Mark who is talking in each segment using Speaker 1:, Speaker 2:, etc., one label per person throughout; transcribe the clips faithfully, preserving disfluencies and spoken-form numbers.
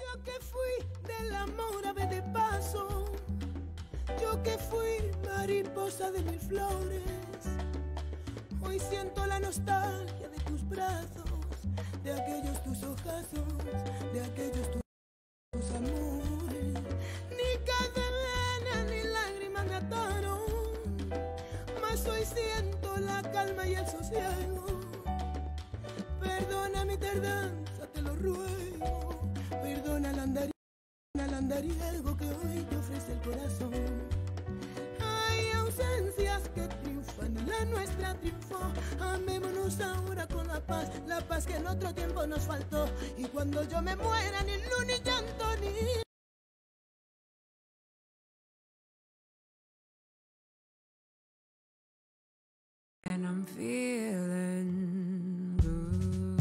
Speaker 1: Yo que fui del amor ave de paso, yo que fui mariposa de mil flores, hoy siento la nostalgia de tus brazos, de aquellos tus ojazos, de aquellos tus, tus amores. Ni cadena ni lágrimas me ataron, mas hoy siento la calma y el sosiego. Perdona mi tardanza, te lo ruego, perdona el andar, el andariego que hoy te ofrece el corazón. Hay ausencias que triunfan y la nuestra triunfó. Amémonos ahora con la paz, la paz que en otro tiempo nos faltó. Y cuando yo me muera, ni luz ni llanto ni...
Speaker 2: And I'm feeling good.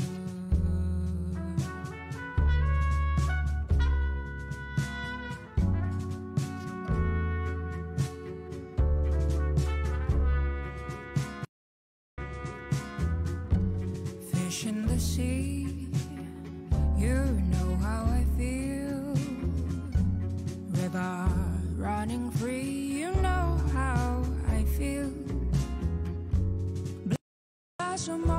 Speaker 2: Fish in the sea, you know how I feel. River running free, you know how I feel. Blossom